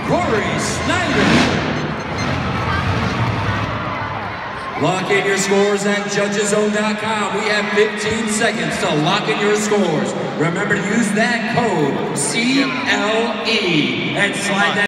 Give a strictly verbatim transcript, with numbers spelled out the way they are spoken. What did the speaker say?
Rory Snyder. Lock in your scores at judges zone dot com. We have fifteen seconds to lock in your scores. Remember to use that code C L E and slide that